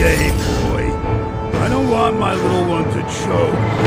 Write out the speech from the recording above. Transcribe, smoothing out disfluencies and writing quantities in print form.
Okay, boy. I don't want my little one to choke.